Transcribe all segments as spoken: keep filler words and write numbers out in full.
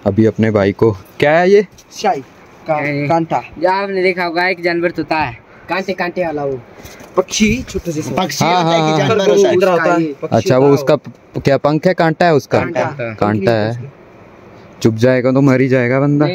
अभी अपने भाई को क्या है ये शाही का, कांटा। आपने देखा होगा एक जानवर तोता है, कांटे कांटे वाला वो पक्षी, छोटे से पक्षी हाँ, होता है कि जानवर हाँ, होता है। अच्छा वो उसका क्या पंख है, कांटा है उसका, कांटा है। चुप जाएगा तो मर ही जाएगा बंदा।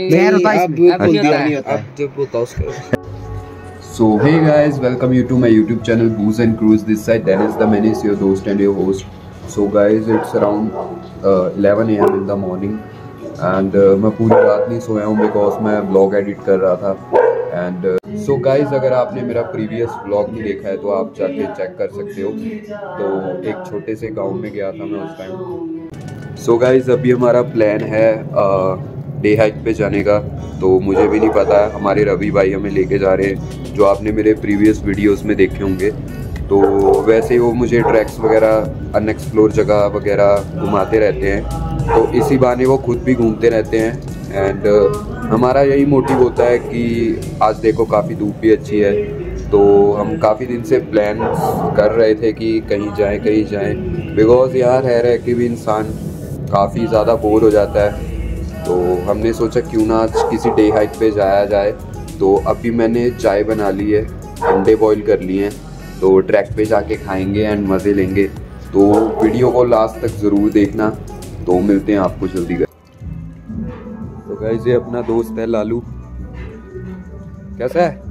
So hey guys, welcome you to my YouTube channel Booze and Cruise. This side Dennis the Menace, your host and your host. So guys, it's around uh, eleven A M in the morning and uh, मैं पूरी रात नहीं सोया हूँ because मैं vlog edit कर रहा था. And uh, so guys, अगर आपने मेरा previous vlog नहीं देखा है तो आप जाके चेक कर सकते हो. तो एक छोटे से गांव में गया था मैं उस टाइम. So guys, अभी हमारा प्लान है डे हाइक पे जाने का. तो मुझे भी नहीं पता है, हमारे रवि भाई हमें लेके जा रहे हैं, जो आपने मेरे प्रीवियस वीडियोस में देखे होंगे. तो वैसे वो मुझे ट्रैक्स वगैरह, अनएक्सप्लोर जगह वगैरह घुमाते रहते हैं. तो इसी बहाने वो खुद भी घूमते रहते हैं. एंड uh, हमारा यही मोटिव होता है कि आज देखो काफ़ी धूप भी अच्छी है, तो हम काफ़ी दिन से प्लान कर रहे थे कि कहीं जाएं कहीं जाएं, बिकॉज़ यहाँ रह रह के भी इंसान काफ़ी ज़्यादा बोर हो जाता है. तो हमने सोचा क्यों ना आज किसी डे हाइक पे जाया जाए. तो अभी मैंने चाय बना ली है, अंडे बॉईल कर लिए हैं, तो ट्रैक पे जाके खाएंगे एंड मज़े लेंगे. तो वीडियो को लास्ट तक ज़रूर देखना. तो मिलते हैं आपको जल्दी. तो गाइस, ये अपना दोस्त है लालू. कैसा है?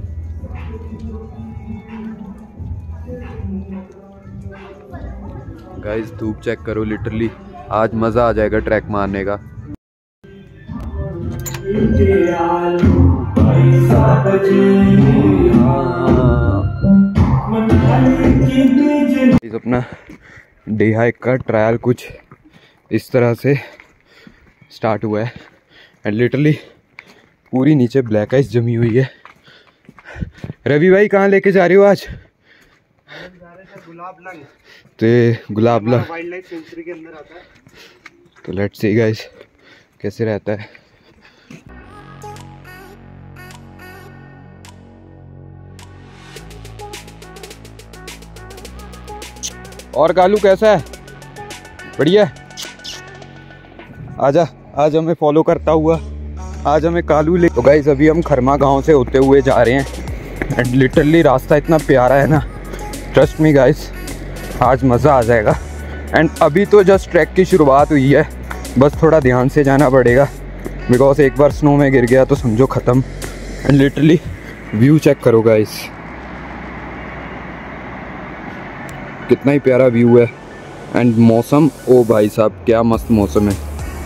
गाइस धूप चेक करो, लिटरली आज मज़ा आ जाएगा ट्रैक मारने का. इस अपना डे हाइक का ट्रायल कुछ इस तरह से स्टार्ट हुआ है एंड लिटरली पूरी नीचे ब्लैक आइस जमी हुई है. रवि भाई कहाँ लेके जा रहे हो आज? गुलाबलंग. तो गुलाबलंग वाइल्ड लाइफ सेंचुरी के अंदर आता है. तो लेट्स सी गाइस कैसे रहता है. और कालू कैसा है? बढ़िया. आजा आज हमें फॉलो करता हुआ आज हमें कालू ले. तो गाइस अभी हम खरमा गांव से होते हुए जा रहे हैं एंड लिटरली रास्ता इतना प्यारा है ना, ट्रस्ट मी गाइस, आज मज़ा आ जाएगा. एंड अभी तो जस्ट ट्रैक की शुरुआत हुई है, बस थोड़ा ध्यान से जाना पड़ेगा बिकॉज एक बार स्नो में गिर गया तो समझो ख़त्म. एंड लिटरली व्यू चेक करो गाइस, कितना ही प्यारा व्यू है. एंड मौसम, ओ भाई साहब क्या मस्त मौसम है.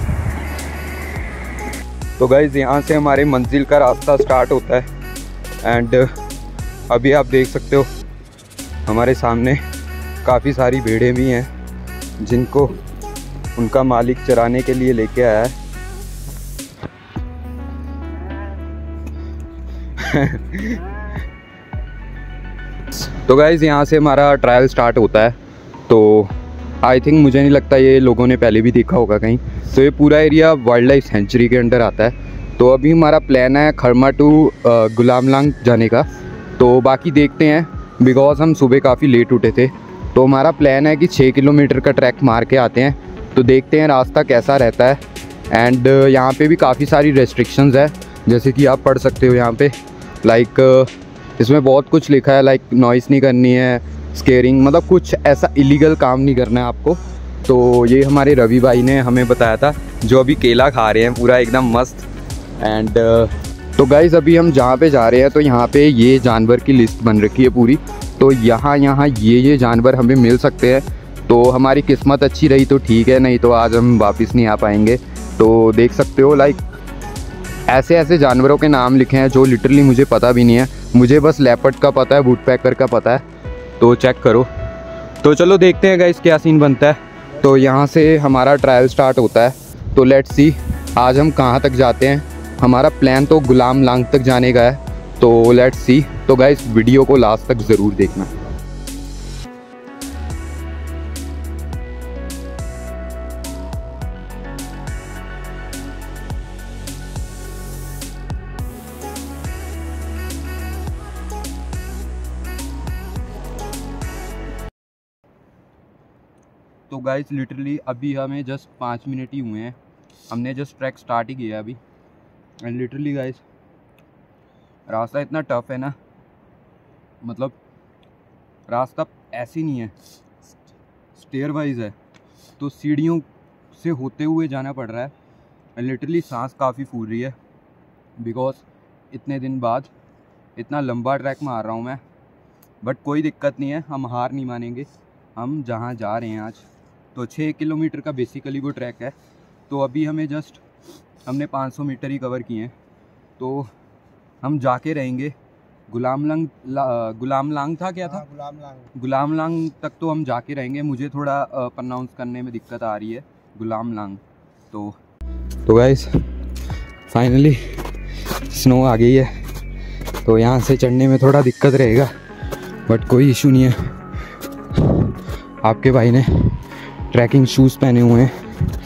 तो गाइस यहाँ से हमारे मंजिल का रास्ता स्टार्ट होता है एंड अभी आप देख सकते हो हमारे सामने काफ़ी सारी भेड़ें भी हैं जिनको उनका मालिक चराने के लिए लेके आया है. तो गाइस यहाँ से हमारा ट्रायल स्टार्ट होता है. तो आई थिंक, मुझे नहीं लगता ये लोगों ने पहले भी देखा होगा कहीं. तो ये पूरा एरिया वाइल्ड लाइफ सेंचुरी के अंडर आता है. तो अभी हमारा प्लान है खरमा टू गुलाबलंग जाने का. तो बाकी देखते हैं बिकॉज हम सुबह काफ़ी लेट उठे थे. तो हमारा प्लान है कि छः किलोमीटर का ट्रैक मार के आते हैं. तो देखते हैं रास्ता कैसा रहता है. एंड यहाँ पे भी काफ़ी सारी रेस्ट्रिक्शंस है, जैसे कि आप पढ़ सकते हो यहाँ पे. लाइक इसमें बहुत कुछ लिखा है, लाइक नॉइस नहीं करनी है, स्केरिंग, मतलब कुछ ऐसा इलीगल काम नहीं करना है आपको. तो ये हमारे रवि भाई ने हमें बताया था, जो अभी केला खा रहे हैं पूरा एकदम मस्त. एंड तो गाइज़ अभी हम जहाँ पे जा रहे हैं तो यहाँ पे ये जानवर की लिस्ट बन रखी है पूरी. तो यहाँ यहाँ ये ये जानवर हमें मिल सकते हैं. तो हमारी किस्मत अच्छी रही तो ठीक है, नहीं तो आज हम वापस नहीं आ पाएंगे. तो देख सकते हो लाइक ऐसे ऐसे जानवरों के नाम लिखे हैं जो लिटरली मुझे पता भी नहीं है. मुझे बस लेपर्ड का पता है, वुडपेकर का पता है. तो चेक करो. तो चलो देखते हैं गाइस क्या सीन बनता है. तो यहाँ से हमारा ट्रायल स्टार्ट होता है. तो लेट्स सी आज हम कहाँ तक जाते हैं. हमारा प्लान तो गुलाबलंग तक जाने का है. तो लेट्स सी. तो गाइस वीडियो को लास्ट तक ज़रूर देखना. तो गाइस लिटरली अभी हमें जस्ट पाँच मिनट ही हुए हैं हमने जस्ट ट्रैक स्टार्ट ही किया अभी। एंड लिटरली गाइस रास्ता इतना टफ है ना, मतलब रास्ता ऐसी नहीं है, स्टेयर वाइज है, तो सीढ़ियों से होते हुए जाना पड़ रहा है। एंड लिटरली सांस काफ़ी फूल रही है बिकॉज इतने दिन बाद इतना लंबा ट्रैक मार रहा हूँ मैं। बट कोई दिक्कत नहीं है, हम हार नहीं मानेंगे। हम जहाँ जा रहे हैं आज तो छः किलोमीटर का बेसिकली वो ट्रैक है। तो अभी हमें जस्ट हमने पाँच सौ मीटर ही कवर किए हैं, तो हम जाके रहेंगे गुलामलंग गुलामलांग था क्या था गुलामलांग गुलामलांग तक तो हम जाके रहेंगे। मुझे थोड़ा प्रोनाउंस करने में दिक्कत आ रही है गुलामलांग। तो तो गाइस फाइनली स्नो आ गई है, तो यहाँ से चढ़ने में थोड़ा दिक्कत रहेगा बट कोई इशू नहीं है। आपके भाई ने ट्रैकिंग शूज़ पहने हुए हैं।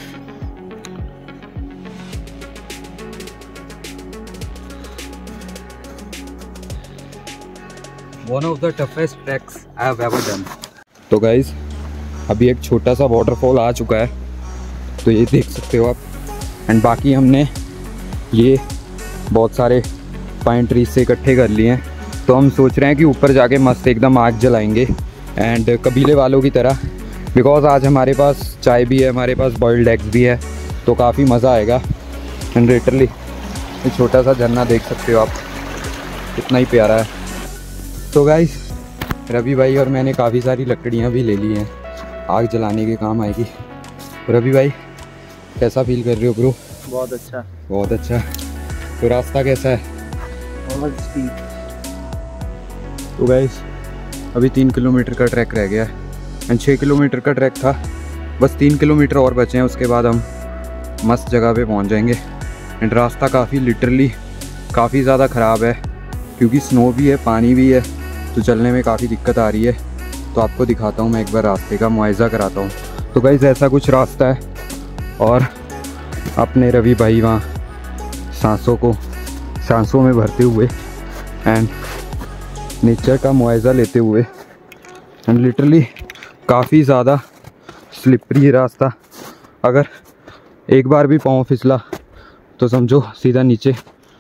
One of the toughest treks I have ever done. तो गाइज अभी एक छोटा सा वाटरफॉल आ चुका है, तो ये देख सकते हो आप। एंड बाकी हमने ये बहुत सारे पाइन ट्रीज से इकट्ठे कर लिए हैं, तो हम सोच रहे हैं कि ऊपर जाके मस्त एकदम आग जलाएंगे एंड कबीले वालों की तरह। बिकॉज आज हमारे पास चाय भी है, हमारे पास बॉइल्ड एग्स भी है, तो काफ़ी मज़ा आएगा। एंड लिटरली ये छोटा सा झरना देख सकते हो आप, कितना ही प्यारा है। तो गाइस रवि भाई और मैंने काफ़ी सारी लकड़ियाँ भी ले ली हैं, आग जलाने के काम आएगी। रवि भाई कैसा फील कर रहे हो ब्रो? बहुत अच्छा बहुत अच्छा। तो रास्ता कैसा है? बहुत स्पीड। तो गाइस अभी तीन किलोमीटर का ट्रैक रह गया है एंड छः किलोमीटर का ट्रैक था, बस तीन किलोमीटर और बचे हैं, उसके बाद हम मस्त जगह पे पहुंच जाएंगे। एंड रास्ता काफ़ी लिटरली काफ़ी ज़्यादा ख़राब है क्योंकि स्नो भी है, पानी भी है, तो चलने में काफ़ी दिक्कत आ रही है। तो आपको दिखाता हूँ मैं एक बार, रास्ते का मुआयजा कराता हूँ। तो गाइस ऐसा कुछ रास्ता है और अपने रवि भाई वहाँ सांसों को सांसों में भरते हुए एंड नेचर का मुआयजा लेते हुए। एंड लिटरली काफ़ी ज़्यादा स्लिपरी है रास्ता, अगर एक बार भी पाँव फिसला तो समझो सीधा नीचे।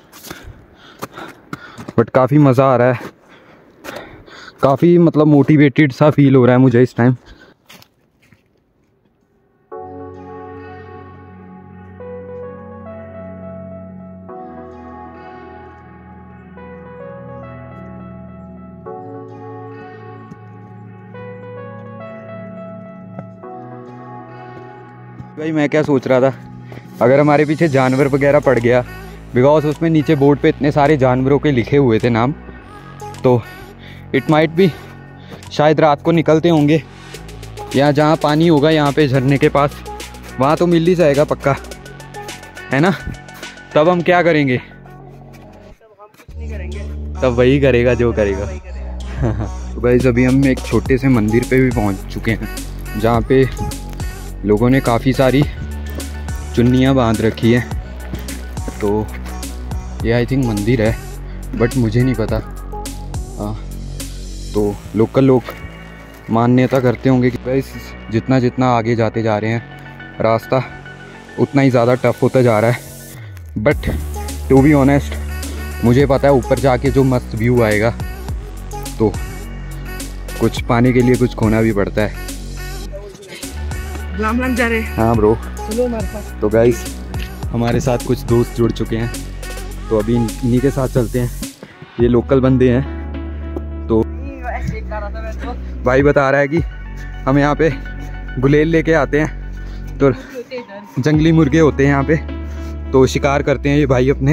बट काफ़ी मज़ा आ रहा है, काफ़ी मतलब मोटिवेटेड सा फील हो रहा है मुझे इस टाइम। भाई मैं क्या सोच रहा था, अगर हमारे पीछे जानवर वगैरह पड़ गया, बिकॉज उसमें नीचे बोर्ड पे इतने सारे जानवरों के लिखे हुए थे नाम, तो इट माइट भी शायद रात को निकलते होंगे या जहाँ पानी होगा यहाँ पे झरने के पास, वहाँ तो मिल ही जाएगा पक्का, है ना? तब हम क्या करेंगे? तब हम कुछ नहीं करेंगे, तब वही करेगा जो करेगा। तो गाइस अभी हम एक छोटे से मंदिर पे भी पहुँच चुके हैं, जहाँ पे लोगों ने काफ़ी सारी चुन्नियाँ बांध रखी हैं। तो ये आई थिंक मंदिर है, बट मुझे नहीं पता। आ, तो लोकल लोग मान्यता करते होंगे कि भाई जितना जितना आगे जाते जा रहे हैं रास्ता उतना ही ज़्यादा टफ होता जा रहा है। बट टू बी ऑनेस्ट मुझे पता है ऊपर जाके जो मस्त व्यू आएगा, तो कुछ पाने के लिए कुछ खोना भी पड़ता है। गुलामलांग जा रहे। हाँ ब्रो, चलो हमारे पास। तो गाइस हमारे साथ कुछ दोस्त जुड़ चुके हैं, तो अभी इन्हीं के साथ चलते हैं। ये लोकल बंदे हैं। तो भाई बता रहा है कि हम यहाँ पे गुलेल लेके आते हैं, तो जंगली मुर्गे होते हैं यहाँ पे, तो शिकार करते हैं ये भाई अपने।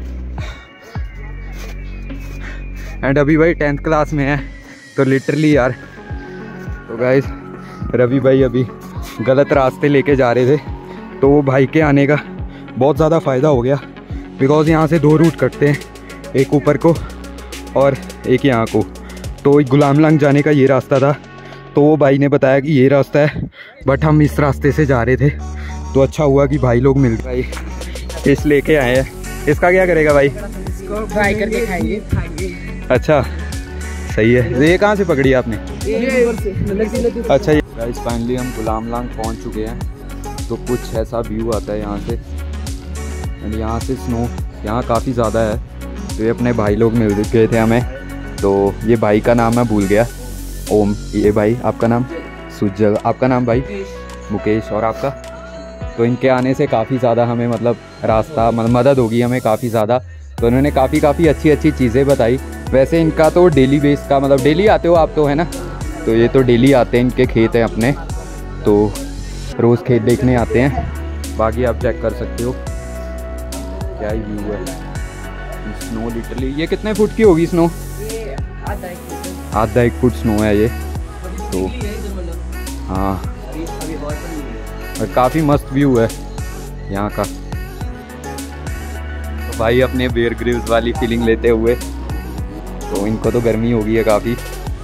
एंड अभी भाई टेंथ क्लास में है, तो लिटरली यार। तो गाइस रवि भाई अभी गलत रास्ते लेके जा रहे थे, तो वो भाई के आने का बहुत ज़्यादा फ़ायदा हो गया, बिकॉज़ यहाँ से दो रूट कटते हैं, एक ऊपर को और एक यहाँ को। तो गुलामलांग जाने का ये रास्ता था, तो वो भाई ने बताया कि ये रास्ता है, बट हम इस रास्ते से जा रहे थे। तो अच्छा हुआ कि भाई लोग मिल गए, इस लेके आए हैं। इसका क्या करेगा भाई? इसको फ्राई करके खाएंगे खाएंगे। अच्छा सही है। ये कहाँ से पकड़ी आपने? ये से, अच्छा गाइस फाइनली हम गुलामलांग पहुंच चुके हैं। तो कुछ ऐसा व्यू आता है यहाँ से। एंड यहाँ से स्नो यहाँ काफ़ी ज़्यादा है। तो ये अपने भाई लोग मिल गए थे हमें। तो ये भाई का नाम मैं भूल गया, ओम। ये भाई, आपका नाम? सुजल। आपका नाम भाई? मुकेश। और आपका? तो इनके आने से काफ़ी ज़्यादा हमें मतलब रास्ता मदद होगी हमें काफ़ी ज़्यादा। तो इन्होंने काफ़ी काफ़ी अच्छी अच्छी चीज़ें बताई। वैसे इनका तो डेली बेस का मतलब डेली आते हो आप तो, है ना? तो ये तो डेली आते हैं, इनके खेत हैं अपने, तो रोज़ खेत देखने आते हैं। बाकी आप चेक कर सकते हो क्या ही व्यू है। स्नो लिटरली, ये कितने फुट की होगी स्नो? आधा एक फुट स्नो है ये तो। हाँ, और काफ़ी मस्त व्यू है यहाँ का। तो भाई अपने बेयर ग्रिल्स वाली फीलिंग लेते हुए, तो इनको तो गर्मी होगी है काफ़ी।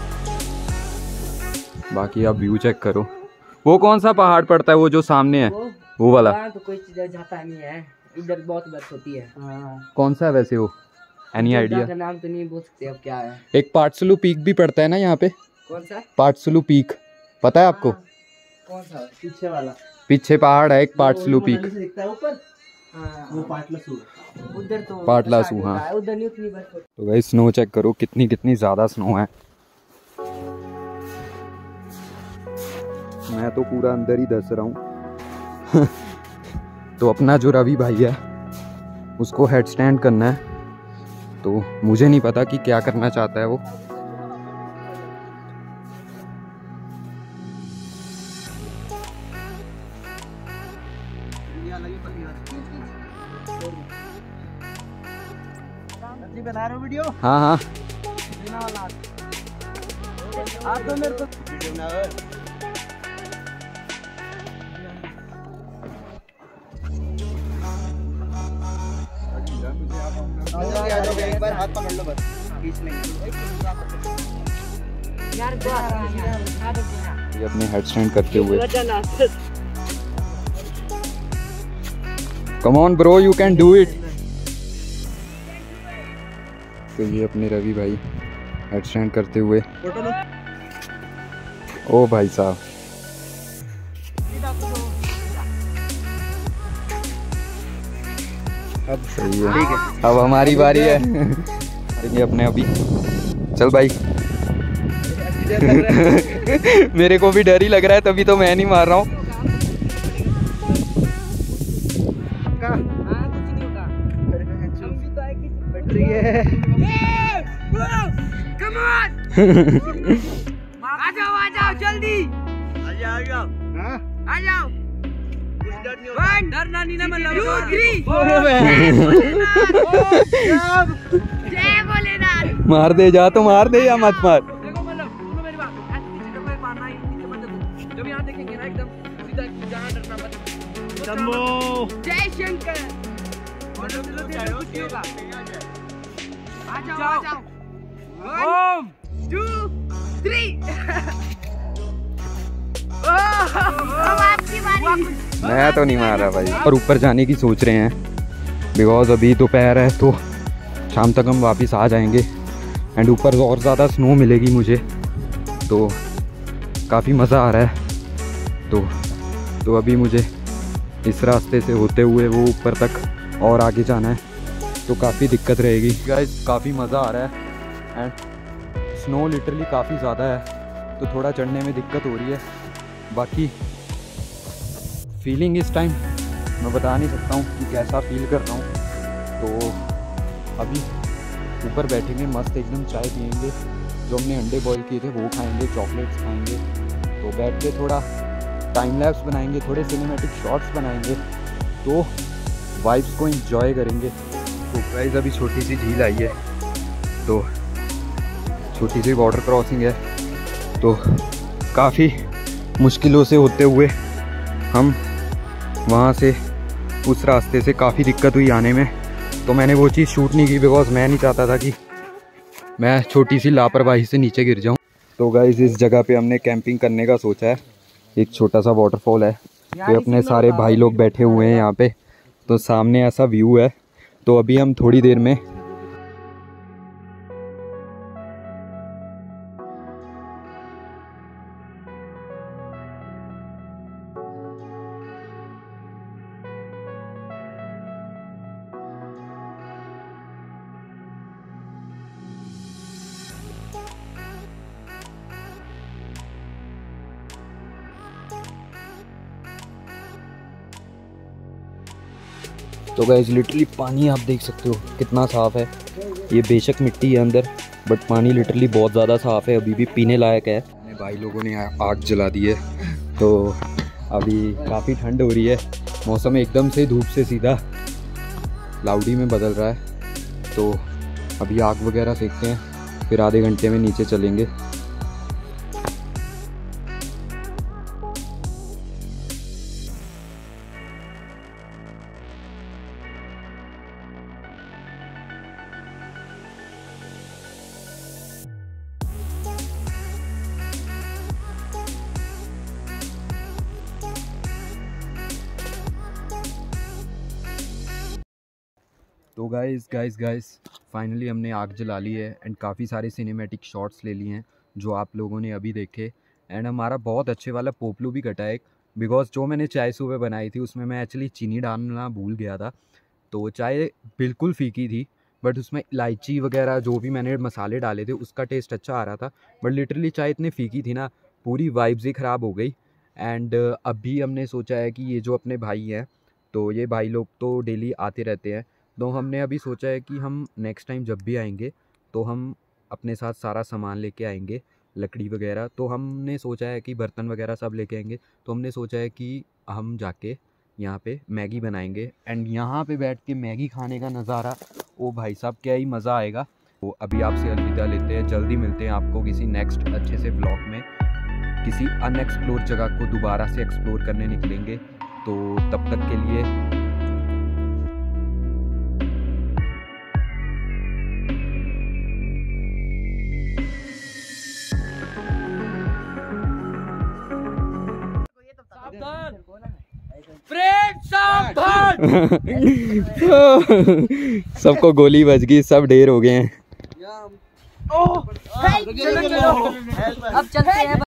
बाकी आप व्यू चेक करो। वो कौन सा पहाड़ पड़ता है वो जो सामने है? वो, वो वाला तो कोई चीज़ जाता नहीं है, इधर बहुत बर्फ होती है। हाँ। कौन सा है वैसे वो? Any idea? का नाम तो नहीं बोल सकते अब क्या है। एक पाटसलू पीक भी पड़ता है ना यहाँ पे। कौन सा? पाटसलू पीक, पता है आपको? कौन सा? पीछे वाला? पीछे पहाड़ है एक पाटसलू पीक। दिखता है ऊपर। वो पाटलासू। उधर तो पाटलासू, हाँ। उधर नहीं उतनी बर्फ। तो भाई स्नो चेक करो कितनी कितनी ज़्यादा स्नो है। मैं तो पूरा अंदर ही धंस रहा हूँ। तो अपना जो रवि भाई है उसको हेड स्टैंड करना है। तो मुझे नहीं पता कि क्या करना चाहता है वो। बना रहे हो वीडियो? हाँ हाँ। आप तो मेरे को वीडियो बना रहे हो। एक बार हाथ पकड़ लो बस, खींच लेंगे यार। ये अपने हेड स्टैंड करते हुए, come on bro you can do it. तो ये अपने रवि भाई हेड स्टैंड करते हुए। ओ भाई साहब, अब सही है, ठीक है। अब हमारी बारी है। ये अपने अभी चल भाई। मेरे को भी डर ही लग रहा है, तभी तो मैं नहीं मार रहा हूँ। आ जाओ आ जाओ जल्दी आ जाओ आ जाओ आ जाओ। डरना नहीं ना मतलब। जय भोलेनाथ। मार दे, जा तो मार दे या मत मार। देखो मतलब सुनो मेरी बात, ऐसे पीछे जब मैं मारना है नीचे मत देखो। जब यहाँ देखेंगे ना एकदम सीधा जहाँ डरना मत। शंभो जय शंकर। और जब तो तेरे कुछ नहीं होगा। आ जाओ आ जाओ। One two three. मैं तो नहीं मार रहा भाई। और ऊपर जाने की सोच रहे हैं बिकॉज अभी दोपहर है, तो शाम तक हम वापस आ जाएंगे। एंड ऊपर और ज़्यादा स्नो मिलेगी मुझे, तो काफ़ी मज़ा आ रहा है। तो तो अभी मुझे इस रास्ते से होते हुए वो ऊपर तक और आगे जाना है, तो काफ़ी दिक्कत रहेगी गाइस। काफ़ी मज़ा आ रहा है एंड स्नो लिटरली काफ़ी ज़्यादा है, तो थोड़ा चढ़ने में दिक्कत हो रही है। बाकी फीलिंग इस टाइम मैं बता नहीं सकता हूँ कि कैसा फील कर रहा हूँ। तो अभी ऊपर बैठेंगे, मस्त एकदम चाय पियेंगे, जो हमने अंडे बॉईल किए थे वो खाएंगे, चॉकलेट्स खाएंगे। तो बैठ के थोड़ा टाइम लैप्स बनाएंगे, थोड़े सिनेमैटिक शॉट्स बनाएंगे, तो वाइब्स को एंजॉय करेंगे। तो गाइस अभी छोटी सी झील आई है, तो छोटी सी वाटर क्रॉसिंग है, तो काफ़ी मुश्किलों से होते हुए हम वहाँ से उस रास्ते से काफ़ी दिक्कत हुई आने में। तो मैंने वो चीज़ शूट नहीं की बिकॉज मैं नहीं चाहता था कि मैं छोटी सी लापरवाही से नीचे गिर जाऊँ। तो गाइस इस जगह पे हमने कैंपिंग करने का सोचा है। एक छोटा सा वाटरफॉल है, तो अपने सारे भाई लोग बैठे हुए हैं यहाँ पे, तो सामने ऐसा व्यू है। तो अभी हम थोड़ी देर में तो गाइस लिटरली पानी आप देख सकते हो कितना साफ़ है। ये बेशक मिट्टी है अंदर, बट पानी लिटरली बहुत ज़्यादा साफ़ है, अभी भी पीने लायक है। भाई लोगों ने आग जला दी है, तो अभी काफ़ी ठंड हो रही है। मौसम एकदम से धूप से सीधा क्लाउडी में बदल रहा है। तो अभी आग वगैरह सेकते हैं, फिर आधे घंटे में नीचे चलेंगे। तो गाइस गाइस गाइस फाइनली हमने आग जला ली है एंड काफ़ी सारे सिनेमैटिक शॉट्स ले लिए हैं जो आप लोगों ने अभी देखे। एंड हमारा बहुत अच्छे वाला पोपलू भी कटा है, बिकॉज जो मैंने चाय सुबह बनाई थी उसमें मैं एक्चुअली चीनी डालना भूल गया था। तो चाय बिल्कुल फीकी थी, बट उसमें इलायची वगैरह जो भी मैंने मसाले डाले थे उसका टेस्ट अच्छा आ रहा था। बट लिटरली चाय इतनी फीकी थी ना, पूरी वाइब्स ही ख़राब हो गई। एंड अभी हमने सोचा है कि ये जो अपने भाई हैं, तो ये भाई लोग तो डेली आते रहते हैं, तो हमने अभी सोचा है कि हम नेक्स्ट टाइम जब भी आएंगे तो हम अपने साथ सारा सामान लेके आएंगे, लकड़ी वगैरह। तो हमने सोचा है कि बर्तन वगैरह सब लेके आएंगे। तो हमने सोचा है कि हम जाके यहाँ पे मैगी बनाएंगे एंड यहाँ पे बैठ के मैगी खाने का नज़ारा, ओ भाई साहब क्या ही मज़ा आएगा। तो अभी आपसे अलविदा लेते हैं, जल्दी मिलते हैं आपको किसी नेक्स्ट अच्छे से व्लॉग में, किसी अनएक्सप्लोर जगह को दोबारा से एक्सप्लोर करने निकलेंगे। तो तब तक के लिए सबको गोली बज गई, सब ढेर हो गए हैं। अब चलते हैं।